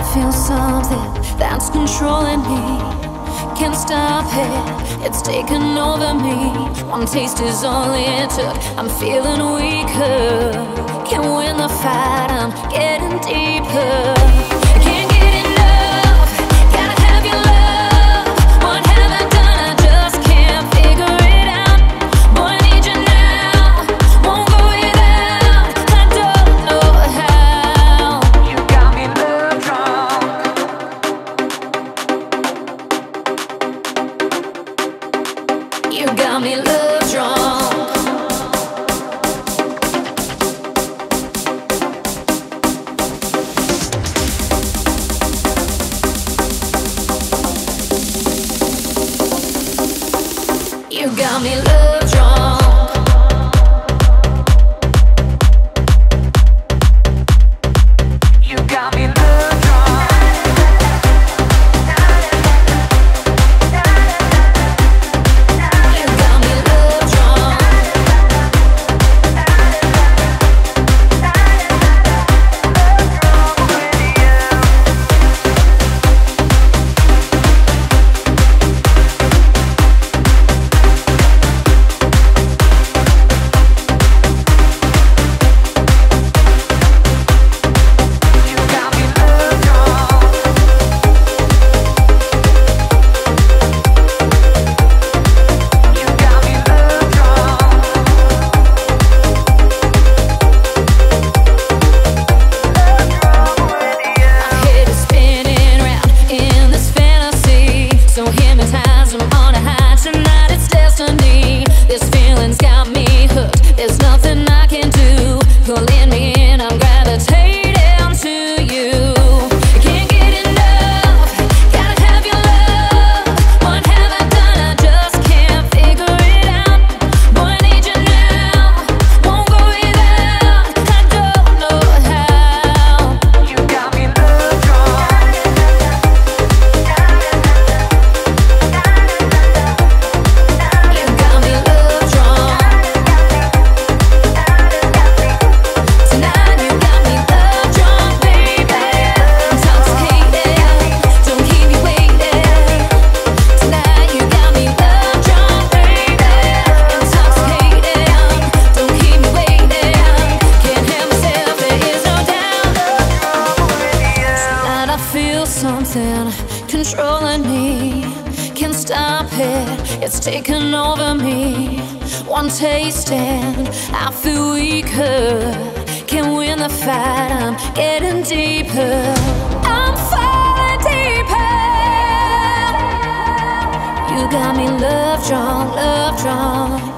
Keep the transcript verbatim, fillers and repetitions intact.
feel something that's controlling me. Can't stop it, it's taken over me. One taste is all it took, I'm feeling weaker. Can't win the fight, I'm getting deeper. Can't get enough, gotta have your love. What have I done? I just can't figure it out. Boy, I need you now, won't go without. I don't know how. You got me love drunk. You got me love drunk. You got me love drunk. You got me love drunk. You got me love drunk. You got me love drunk. You got me love drunk. Head is spinning round in this fantasy, so hypnotized, I'm on a high tonight, it's destiny. This feeling's got me hooked, there's nothing I can do. Pulling me in, I'm gravitating to you. Can't get enough, gotta have your love. What have I done? I just can't figure it out. Boy, I need you now, won't go without. I don't know how. You got me love drunk. You got me love drunk. Tonight you got me love drunk, baby. Intoxicated, don't keep me waiting. Tonight you got me love drunk, baby. Intoxicated, don't keep me waiting. Can't help myself, there is no doubt. Tonight I feel something controlling me. Can't stop it, it's taken over me. One taste and I feel weaker. Can't win the fight, I'm getting deeper. I'm falling deeper. You got me love drunk, love drunk.